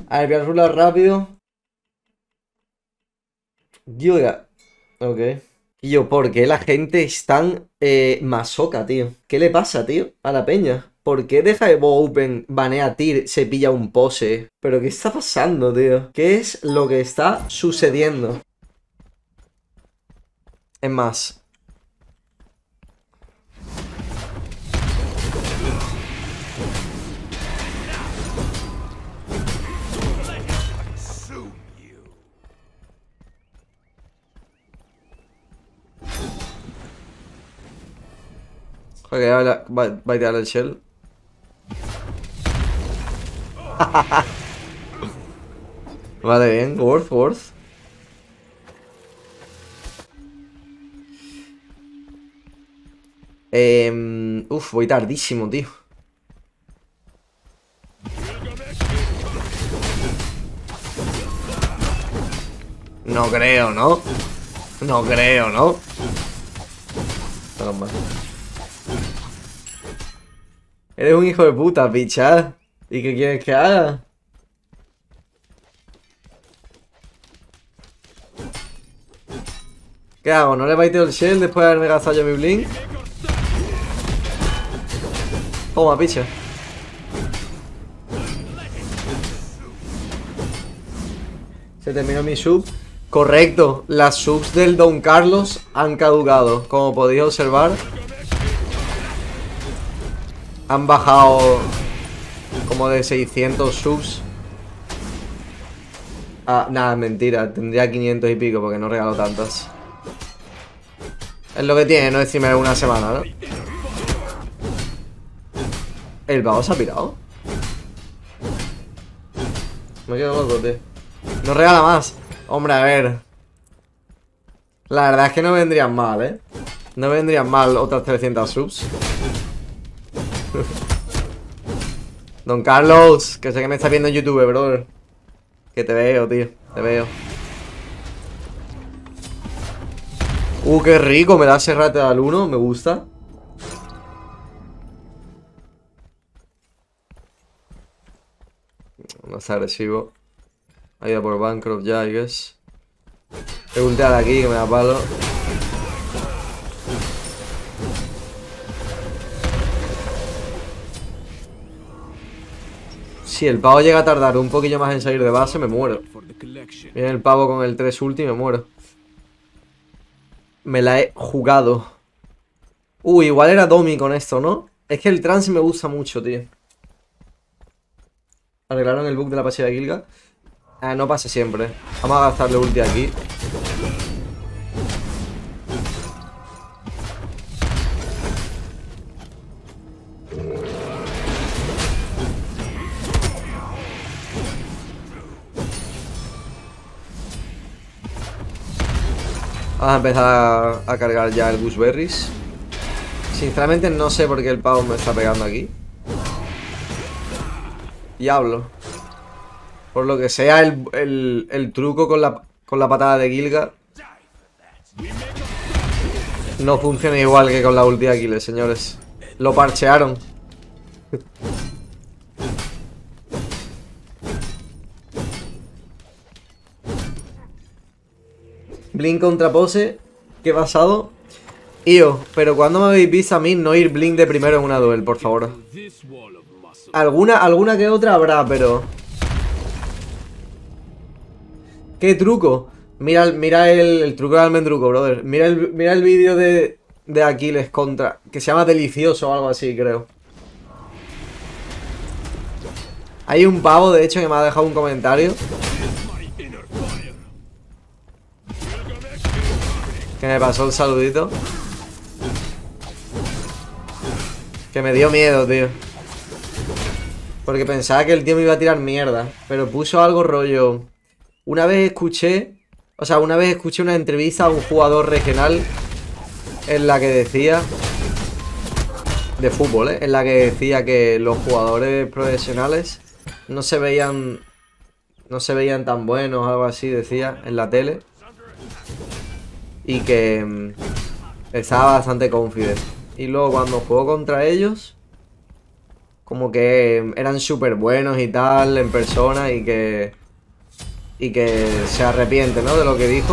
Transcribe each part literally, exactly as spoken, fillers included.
A ver, voy a rular rápido. Yoga. Ok. Y yo, ¿por qué la gente es tan eh, masoca, tío? ¿Qué le pasa, tío, a la peña? ¿Por qué deja de Evo Open, banea Tyr, se pilla un pose? ¿Pero qué está pasando, tío? ¿Qué es lo que está sucediendo? Es más... Ok, va, va, va a tirar el shell. Vale, bien. Worth, worth. Eh, uf, voy tardísimo, tío. No creo, ¿no? No creo, ¿no? Toma. Eres un hijo de puta, picha. ¿Y qué quieres que haga? ¿Qué hago? ¿No le baiteo el shell después de haberme gastado yo mi blink? Toma, picha. Se terminó mi sub. Correcto, las subs del Don Carlos han caducado. Como podéis observar, han bajado como de seiscientos subs. Ah, nada, mentira. Tendría quinientos y pico porque no regalo tantas. Es lo que tiene, no decirme una semana, ¿no? ¿El vago se ha pirado? Me quedo loco, tío. No regala más. Hombre, a ver. La verdad es que no vendrían mal, ¿eh? No vendrían mal otras trescientas subs. Don Carlos, que sé que me está viendo en YouTube, brother. Que te veo, tío. Te veo. Uh, qué rico. Me da serrate al uno. Me gusta. No es agresivo. Ha ido por Bancroft ya, I guess. Voy a ultear aquí, que me da palo. Si el pavo llega a tardar un poquillo más en salir de base, me muero. Viene el pavo con el tres ulti y me muero. Me la he jugado. Uy, igual era Domi con esto, ¿no? Es que el trance me gusta mucho, tío. Arreglaron el bug de la pasiva de Gilga. Ah, no pasa siempre. Vamos a gastarle ulti aquí. Vamos a empezar a, a cargar ya el Gooseberries. Sinceramente no sé por qué el pavo me está pegando aquí. Diablo. Por lo que sea el, el, el truco con la, con la patada de Gilga no funciona igual que con la ulti de Aquiles, señores. Lo parchearon. Blink contra pose. ¿Qué pasado? Io, pero cuando me habéis visto a mí no ir Blink de primero en una duel, por favor? Alguna, alguna que otra habrá, pero... ¿Qué truco? Mira, mira el, el truco de Almendruco, brother. Mira el, mira el vídeo de, de Aquiles contra... Que se llama Delicioso o algo así, creo. Hay un pavo, de hecho, que me ha dejado un comentario. Que me pasó el saludito. Que me dio miedo, tío. Porque pensaba que el tío me iba a tirar mierda. Pero puso algo rollo... Una vez escuché... O sea, una vez escuché una entrevista a un jugador regional en la que decía... De fútbol, ¿eh? En la que decía que los jugadores profesionales no se veían... No se veían tan buenos, algo así, decía, en la tele. Y que... mmm, estaba bastante confident. Y luego cuando jugó contra ellos... como que eran súper buenos y tal en persona y que... Y que se arrepiente, ¿no? De lo que dijo.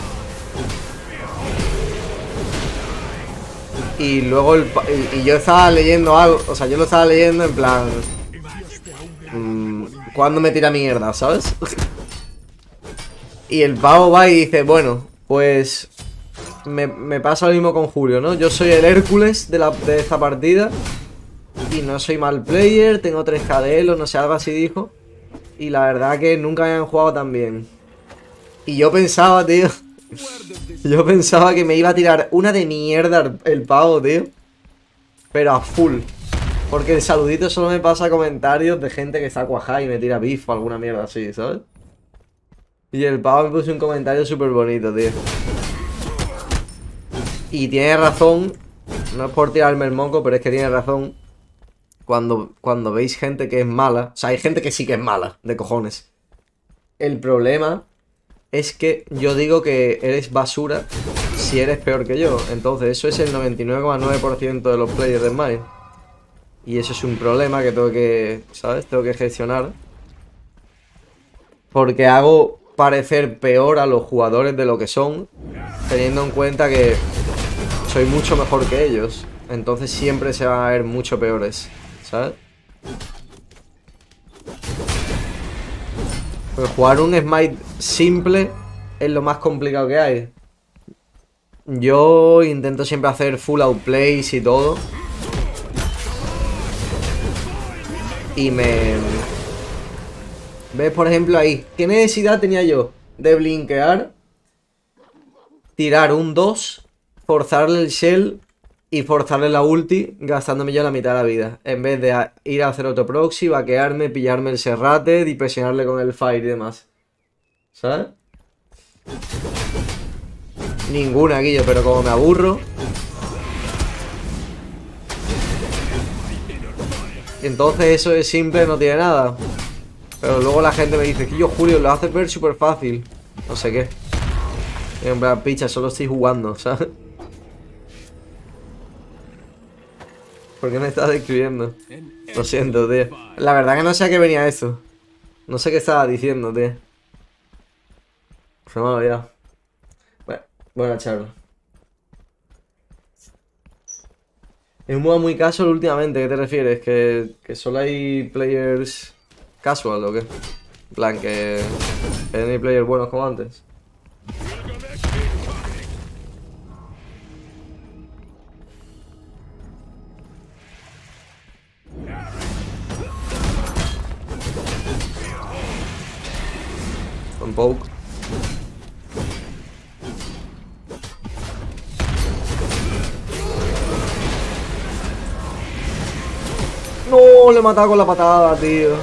Y luego el, y, y yo estaba leyendo algo, o sea, yo lo estaba leyendo en plan... Mmm, ¿cuándo me tira mierda, sabes? Y el pavo va y dice, bueno, pues... Me, me pasa lo mismo con Julio, ¿no? Yo soy el Hércules de, la, de esta partida. Y no soy mal player, tengo tres K D L o no sé, algo así dijo. Y la verdad que nunca me han jugado tan bien. Y yo pensaba, tío... Yo pensaba que me iba a tirar una de mierda el pavo, tío. Pero a full. Porque el saludito solo me pasa comentarios de gente que está cuajada y me tira beef o alguna mierda así, ¿sabes? Y el pavo me puso un comentario súper bonito, tío. Y tiene razón. No es por tirarme el moco, pero es que tiene razón. Cuando, cuando veis gente que es mala. O sea, hay gente que sí que es mala, de cojones. El problema... es que yo digo que eres basura si eres peor que yo. Entonces eso es el noventa y nueve coma nueve por ciento de los players de Smite. Y eso es un problema que tengo que, ¿sabes? Tengo que gestionar. Porque hago parecer peor a los jugadores de lo que son, teniendo en cuenta que soy mucho mejor que ellos. Entonces siempre se van a ver mucho peores, ¿sabes? Pues jugar un Smite simple es lo más complicado que hay. Yo intento siempre hacer full outplays y todo. Y me... ¿Ves? Por ejemplo ahí. ¿Qué necesidad tenía yo de blinkear, tirar un dos, forzarle el shell y forzarle la ulti, gastándome yo la mitad de la vida? En vez de ir a hacer otro proxy, vaquearme, pillarme el serrate y presionarle con el fire y demás. ¿Sabes? Ninguna, Guillo, pero como me aburro. Y entonces eso es simple, no tiene nada. Pero luego la gente me dice, Guillo, Julio, lo haces ver súper fácil. No sé qué. Y en plan, picha, solo estoy jugando, ¿sabes? ¿Por qué me estás describiendo? Lo siento, tío. La verdad que no sé a qué venía eso. No sé qué estaba diciendo, tío. Se me ha olvidado. Bueno, buena charla. Es un modo muy casual últimamente, ¿qué te refieres? ¿Que, que solo hay players casual o qué? En plan, que, que no hay players buenos como antes. Con poke. No, le he matado con la patada, tío.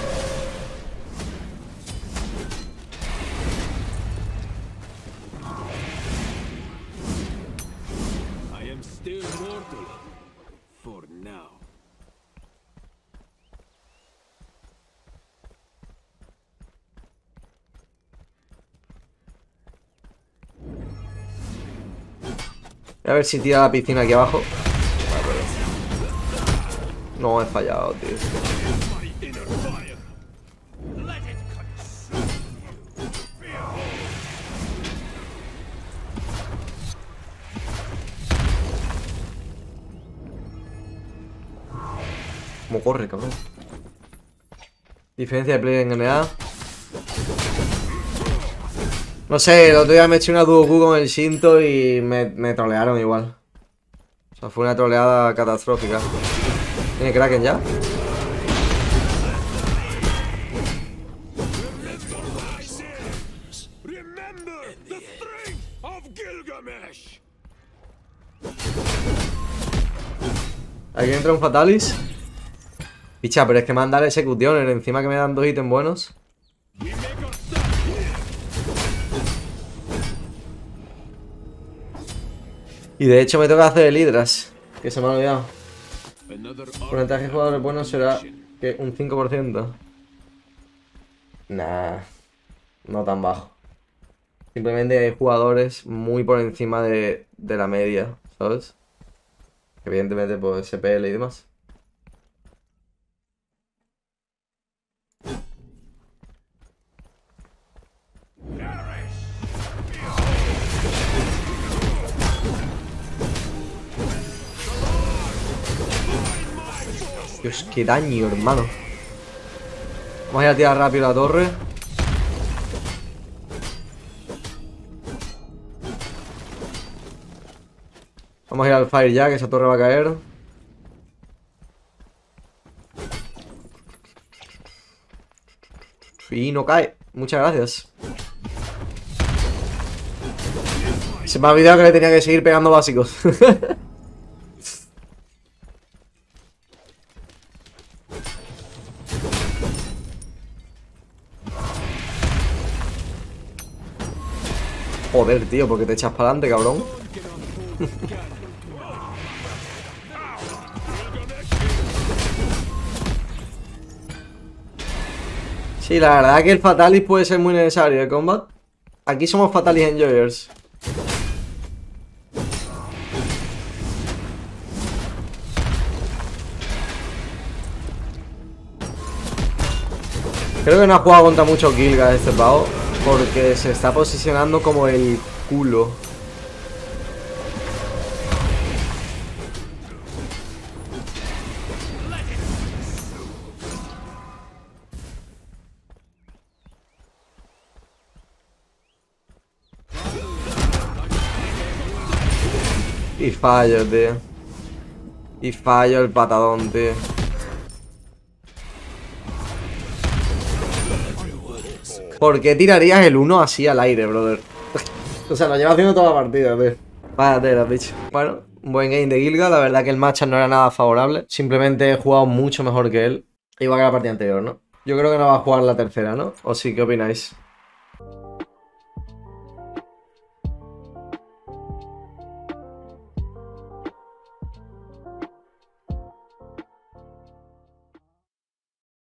A ver si tira la piscina aquí abajo. No, he fallado, tío. ¿Cómo corre, cabrón? Diferencia de play en N A. No sé, el otro día me eché una duo Q con el Shinto y me, me trolearon igual. O sea, fue una troleada catastrófica. ¿Tiene Kraken ya? Aquí entra un Fatalis. Picha, pero es que me han dado execuciones. Encima que me dan dos ítems buenos. Y de hecho me toca hacer el Hydras, que se me ha olvidado. Porcentaje de jugadores buenos será que un cinco por ciento. Nah, no tan bajo. Simplemente hay jugadores muy por encima de, de la media, ¿sabes? Evidentemente, pues S P L y demás. Dios, qué daño, hermano. Vamos a ir a tirar rápido la torre. Vamos a ir al fire ya, que esa torre va a caer. Y no cae. Muchas gracias. Se me ha olvidado que le tenía que seguir pegando básicos. Joder, tío, ¿por qué te echas para adelante, cabrón? Sí, la verdad que el Fatalis puede ser muy necesario, ¿eh, combat? Aquí somos Fatalis Enjoyers. Creo que no ha jugado contra mucho Gilga este pavo, porque se está posicionando como el culo. Y fallo, tío. Y fallo el patadón, tío. ¿Por qué tirarías el uno así al aire, brother? O sea, lo lleva haciendo toda la partida, tío. Vaya tela, bicho. Bueno, un buen game de Gilga. La verdad que el matchup no era nada favorable. Simplemente he jugado mucho mejor que él. Igual que la partida anterior, ¿no? Yo creo que no va a jugar la tercera, ¿no? ¿O sí? ¿Qué opináis?